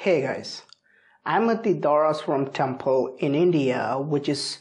Hey guys, I'm at the Darasuram temple in India, which is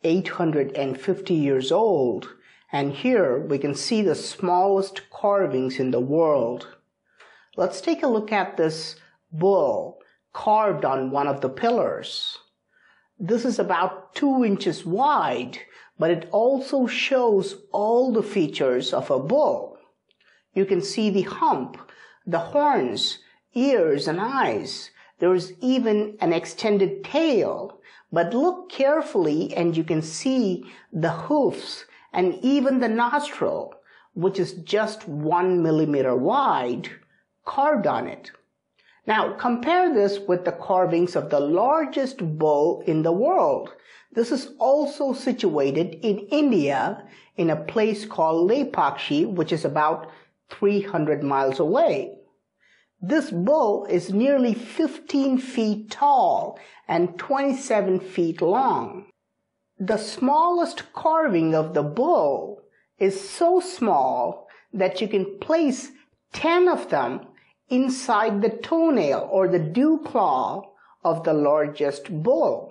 850 years old, and here we can see the smallest carvings in the world. Let's take a look at this bull carved on one of the pillars. This is about 2 inches wide, but it also shows all the features of a bull. You can see the hump, the horns, ears and eyes. There is even an extended tail, but look carefully and you can see the hoofs and even the nostril, which is just 1 millimeter wide, carved on it. Now compare this with the carvings of the largest bull in the world. This is also situated in India in a place called Lepakshi, which is about 300 miles away. This bull is nearly 15 feet tall and 27 feet long. The smallest carving of the bull is so small that you can place 10 of them inside the toenail or the dewclaw of the largest bull.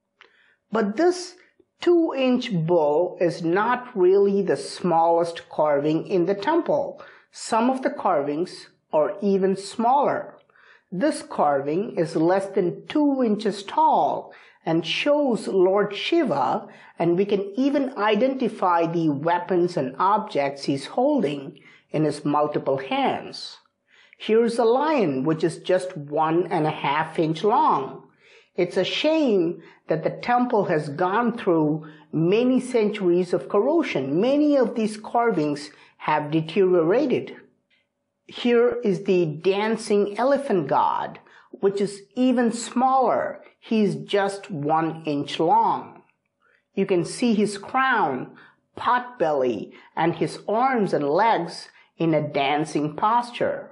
But this 2-inch bull is not really the smallest carving in the temple. Some of the carvings are even smaller. This carving is less than 2 inches tall and shows Lord Shiva, and we can even identify the weapons and objects he's holding in his multiple hands. Here's a lion which is just 1.5 inches long. It's a shame that the temple has gone through many centuries of corrosion. Many of these carvings have deteriorated. Here is the dancing elephant god, which is even smaller. He's just 1 inch long. You can see his crown, pot belly, and his arms and legs in a dancing posture.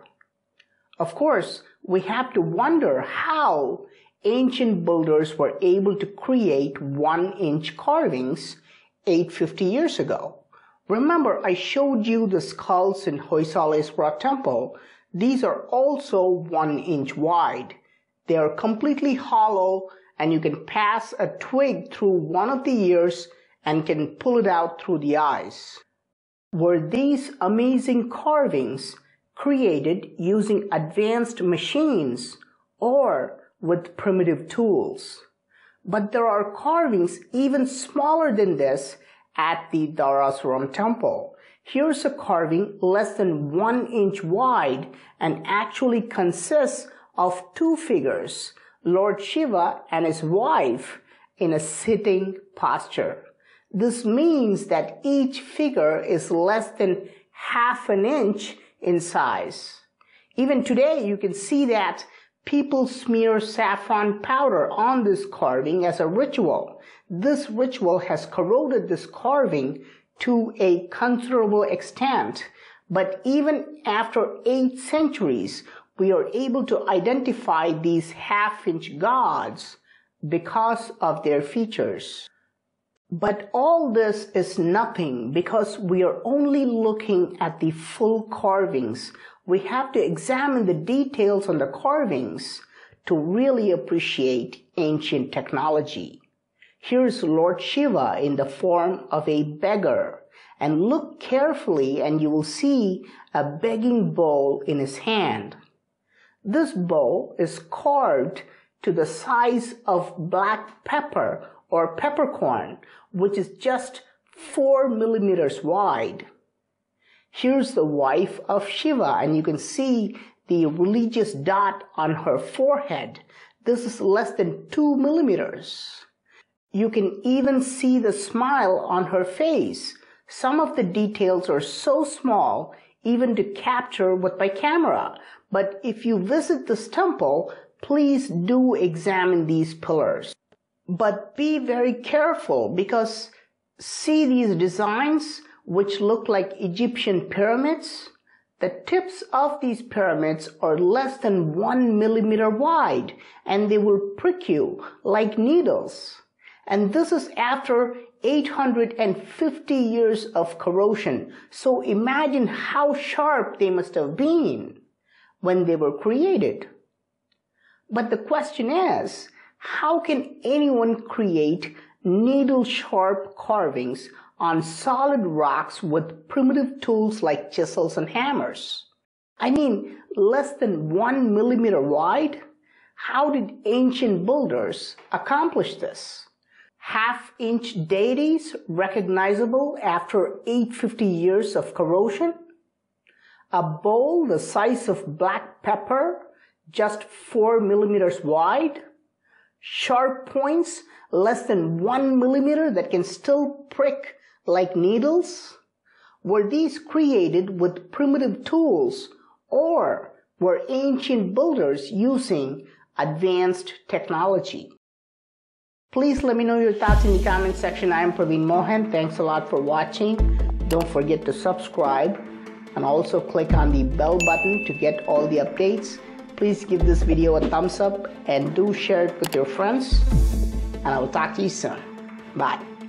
Of course, we have to wonder how ancient builders were able to create 1-inch carvings 850 years ago. Remember, I showed you the skulls in Hoysaleswara temple. These are also 1 inch wide. They are completely hollow and you can pass a twig through one of the ears and can pull it out through the eyes. Were these amazing carvings created using advanced machines or with primitive tools? But there are carvings even smaller than this at the Darasuram temple. Here's a carving less than 1 inch wide and actually consists of 2 figures, Lord Shiva and his wife, in a sitting posture. This means that each figure is less than ½ an inch in size. Even today you can see that people smear saffron powder on this carving as a ritual. This ritual has corroded this carving to a considerable extent, but even after 8 centuries, we are able to identify these ½ gods because of their features. But all this is nothing because we are only looking at the full carvings. We have to examine the details on the carvings to really appreciate ancient technology. Here's Lord Shiva in the form of a beggar, and look carefully and you will see a begging bowl in his hand. This bowl is carved to the size of black pepper or peppercorn, which is just 4 millimeters wide. Here's the wife of Shiva, and you can see the religious dot on her forehead. This is less than 2 millimeters. You can even see the smile on her face. Some of the details are so small even to capture with my camera. But if you visit this temple, please do examine these pillars. But be very careful because see these designs which look like Egyptian pyramids? The tips of these pyramids are less than 1 millimeter wide and they will prick you like needles. And this is after 850 years of corrosion. So imagine how sharp they must have been when they were created. But the question is, how can anyone create needle-sharp carvings on solid rocks with primitive tools like chisels and hammers? I mean, less than 1 millimeter wide? How did ancient builders accomplish this? Half-inch deities recognizable after 850 years of corrosion? A bowl the size of black pepper, just 4 millimeters wide? Sharp points less than 1 millimeter that can still prick like needles? Were these created with primitive tools, or were ancient builders using advanced technology? Please let me know your thoughts in the comment section. I am Praveen Mohan. Thanks a lot for watching. Don't forget to subscribe and also click on the bell button to get all the updates. Please give this video a thumbs up and do share it with your friends. And I will talk to you soon. Bye.